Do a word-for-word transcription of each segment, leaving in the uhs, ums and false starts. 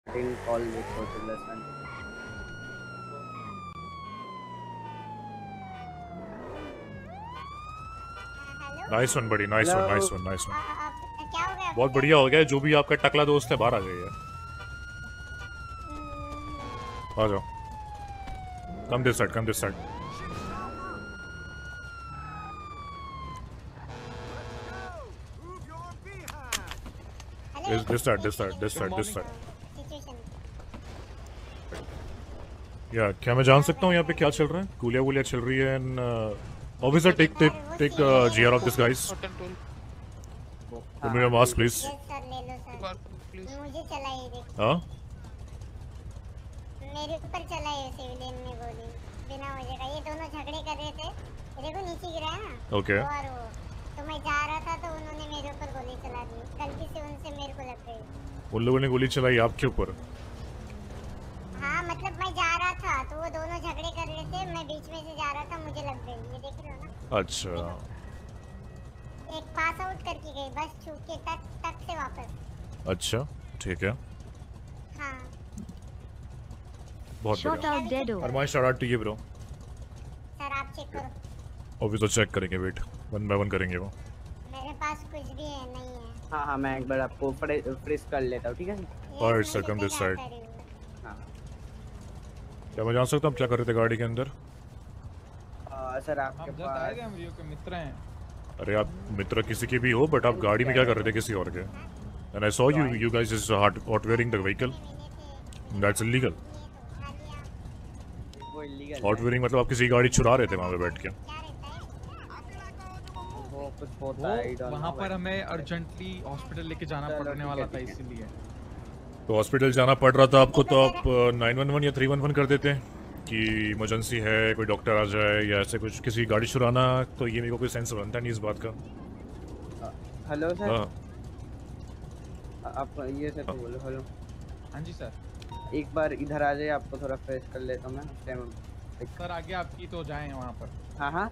Didn't call me for the lesson. Nice one बड़ी, nice one, nice one, nice one. क्या हो गया? बहुत बढ़िया हो गया। जो भी आपका टकला दोस्त है बाहर आ गई है। आ जाओ। Come this side, come this side. This this side, this side, this side, this side. या क्या मैं जान सकता हूँ यहाँ पे क्या चल रहा है? गोलियाँ गोलियाँ चल रही है। And officer take take take GR of this guys. Remove your mask, please. मुझे चलाई रे। हाँ? मेरे ऊपर चलाई है सिविलियन ने गोली बिना वजह का। ये दोनों झगड़े कर रहे थे। देखो नीचे गिरा है ना। Okay. और वो तो मैं जा रहा था तो उन्होंने मेरे ऊपर गोली चला दी। गलती से उनसे मेरे को लग गई। उन लोगों ने गोली चलाई आपके ऊपर? हाँ मतलब मैं जा रहा था तो वो दोनों झगड़े कर रहे थे। मैं बीच में से जा रहा था, मुझे लग गई। ये देख रहे हो ना? अच्छा। एक पास आउट करके गई बस छू के टक टक से वापस। अच्छा ठीक है। हाँ। बहुत बढ़िया। Arman shout out to you bro. Sir आप चेक करो। ऑफिसर चेक करेंगे, वेट वन बाय वन करेंगे वो। मेरे पास कुछ भी है नहीं है। हाँ हाँ मैं एक बार आपको फ्रीज कर लेता हूँ, ठीक है? Alright sir, come this side. हाँ। क्या मैं जान सकता हूँ आप क्या कर रहे थे गाड़ी के अंदर? आ, सर आपके आप पास आए थे, हम रियो के मित्र हैं। अरे आप मित्र किसी के भी हो, बट आप गाड़ी में क्या कर रहे थे किसी और के? And I saw you you guys is hot hot wearing the vehicle. That's illegal. वो इलीगल हॉट वेयरिंग मतलब आप किसी गाड़ी चुरा रहे थे वहाँ पे बैठ के? वो कुछ होता है, I don't वहाँ know, पर हमें अर्जेंटली हॉस्पिटल लेके जाना पड़ने वाला था इसीलिए। तो हॉस्पिटल जाना पड़ रहा था आपको, तो आप नाइन वन वन या थ्री वन वन कर देते कि इमरजेंसी है, कोई डॉक्टर आ जाए या ऐसे कुछ। किसी गाड़ी चुराना तो ये मेरे को कोई सेंस बनता नहीं इस बात का। Hello sir. हाँ आप ये सर तो बोलो। हेलो। हाँ जी सर। एक बार इधर आ जाइए, आपको थोड़ा फ्रेश कर लेता हूँ मैं। सर आगे आपकी तो जाएं वहाँ पर। हाँ हाँ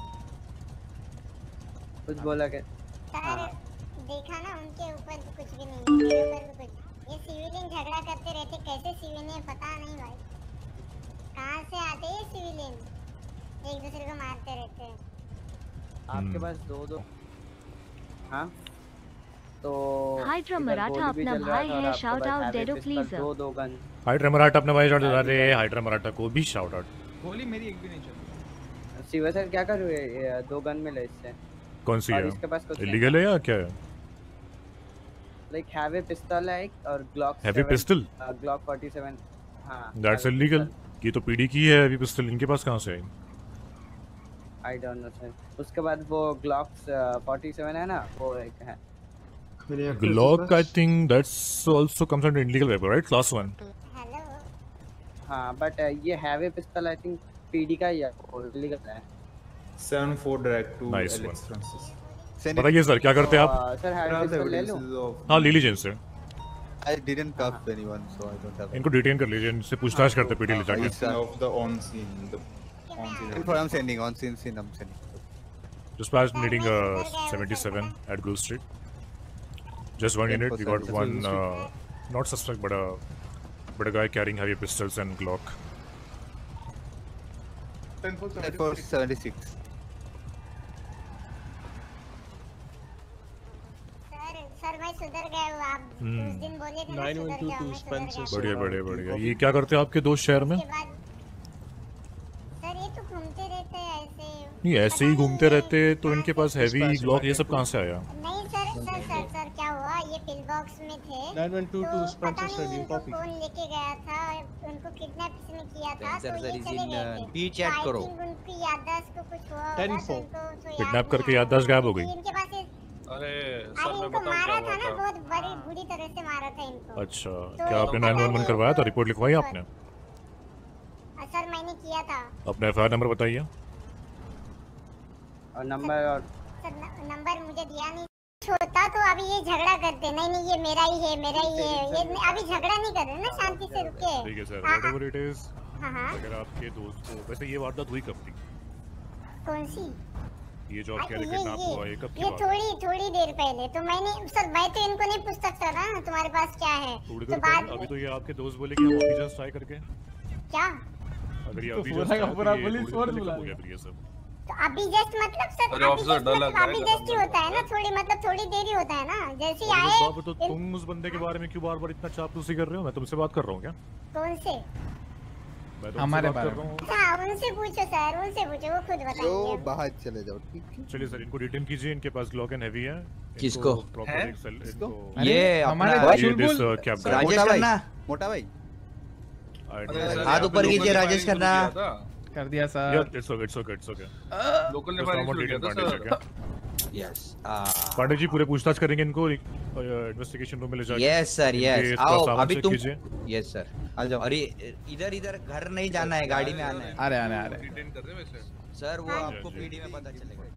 कुछ बोला क्या? सर देखा ना उनके ऊपर कुछ भी नहीं है, मेरे ऊपर भी कुछ। ये सिविलियन झगड़ा करते रहते, कैसे सिविलियन पता नहीं भाई कहाँ से आते हैं। सिविलियन एक दूसरे को मारते रहते हैं। आपके पास दो दो हाँ तो हाइड्रा मराठा अपना भाई है, शाउट आउट डेडो प्लीज। दो दो गन। हाइड्रा मराठा अपना भाई शाउट आउट दे रहे हैं। हाइड्रा मराठा को भी शाउट आउट। गोली मेरी एक भी नहीं चली। शिवा सर क्या कर रहे हो? दो गन मिले इससे। कौन सी है? इसके पास कुछ इलीगल है या क्या है? लाइक हैवी पिस्तौल है और Glock heavy pistol? Glock forty seven. हां दैट्स इलीगल। ये तो पीडी की है हैवी पिस्टल, इनके पास कहां से आई? I don't know sir. उसके बाद वो ग्लॉक फोर्टी सेवन है ना, वो एक है Glock. I think that's also comes under illegal weapon, right? Class one. Hello. हां बट ये हैवी पिस्तौल आई थिंक पीडी का ही है, इलीगल है। Seven four direct to Nice Alex one. Francis. बताइए सर क्या करते हैं आप? सर हैवी पिस्तौल ले लो। हाँ ले लीजिए इनसे। I didn't cuff anyone, so I don't have. इनको डिटेन कर लीजिए, इनसे पूछताछ करते पीडी ले जाके। It's of the on scene, the on scene. Info I'm sending on scene, scene I'm sending. Dispatch needing uh, seventy-seven at Blue Street. Just one unit. We got one uh, not suspect, but a but a guy carrying heavy pistols and Glock. ten four seventy-six. Sir मैं सुधर गया हूँ। आप उस दिन बोले थे ना सुधर गया हूँ, मैं सुधर गया हूँ। बढ़िया बढ़िया बढ़िया। ये क्या करते हैं आपके दोस्त शहर में? सर ये तो घूमते रहते हैं ऐसे। नहीं ऐसे ही घूमते रहते, तो इनके पास हैवी ग्लॉक ये सब कहाँ से आया? नहीं सर सर सर सर क्या हुआ, ये पिल बॉक्स में थे नाइन वन टू टू तो पता नहीं उनको कौन लेके गया था, उनको किडनैप किसने किया था, तो ये चले गए थे। बी चैट करो। उनकी याददाश्त को कुछ हुआ होगा तो उनको किडनैप करके याददाश्त गायब हो गई। इनके पास अरे सर मैं बताऊं क्या हुआ था ना, बहुत बड़ी बुरी तरह से मारा था इनको। अच्छा क्या आपने नाइन वन वन करवाया था? रिपोर्ट लिखवाई आपने? सर मैंने किया था। अपना एफ आई आर नंबर बताइए। और नंबर और सर नंबर मुझे दिया नहीं। छोटा तो अभी ये झगड़ा करते, नहीं नहीं ये मेरा ही है मेरा ही है, ये अभी झगड़ा नहीं कर रहे ना, शांति से रुके। ठीक है सर, व्हाटएवर इट इज। हां हां अगर आपके दोस्त को वैसे ये वारदात हुई कब थी? कौन सी? ये जो आप कह ये रहे किडनैप हुआ ये ये कब की ये बात है? थोड़ी थोड़ी देर पहले तो मैंने सर मैं तो इनको नहीं पूछ सकता था ना तुम्हारे पास क्या है थोड़ी तो देर बाद पहले अभी तो ये आपके दोस्त बोले कि हम अभी जस्ट ट्राई करके क्या अगर ये तो अभी पूरा जस्ट का पूरा पुलिस पुलिस फोर्स हो बुला गया फिर ये सब। तो अभी जस्ट मतलब सर अरे अभी ऑफिसर, just डर मतलब लग रहा है अभी कि जस्ट ही बंदा होता है ना है। थोड़ी मतलब थोड़ी देर ही होता है ना जैसे ही अरे आए बाबू तो इन- तुम उस बंदे के बारे में क्यों बार बार इतना चापलूसी कर रहे हो? मैं तुमसे बात कर रहा हूँ क्या? कौन से मैं तुमसे हमारे बात कर बारे रहा हूँ। हाँ उनसे पूछो सर उनसे पूछो वो खुद तो बताएंगे बाहर चले जाओ ठीक है। चलिए सर इनको डिटेन कीजिए, इनके पास ग्लॉक एंड हैवी है। किसको? प्रॉपर एक सेल इनको अरे, ये हमारे अपना- ये बुलबुल दिस कैब सर, राजेश मोटा भाई। खन्ना मोटा भाई हाथ ऊपर कीजिए राजेश खन्ना। कर दिया sir Yeah, it's okay, it's okay, it's okay. Local ने Just फायरिंग someone शुरू किया detained था Pandey ji, sir okay? Yes Pandey ji पूरे पूछताछ करेंगे इनको इन्वेस्टिगेशन रूम में ले जाके। यस सर यस इनके आओ सामान अभी check तुम कीजिए। यस सर आ जाओ। और ये इधर इधर घर नहीं जाना है गाड़ी में आना है अरे अरे अरे डिटेन कर रहे हैं वैसे सर वो हाँ। आपको जी, जी। पीडी में पता चलेगा।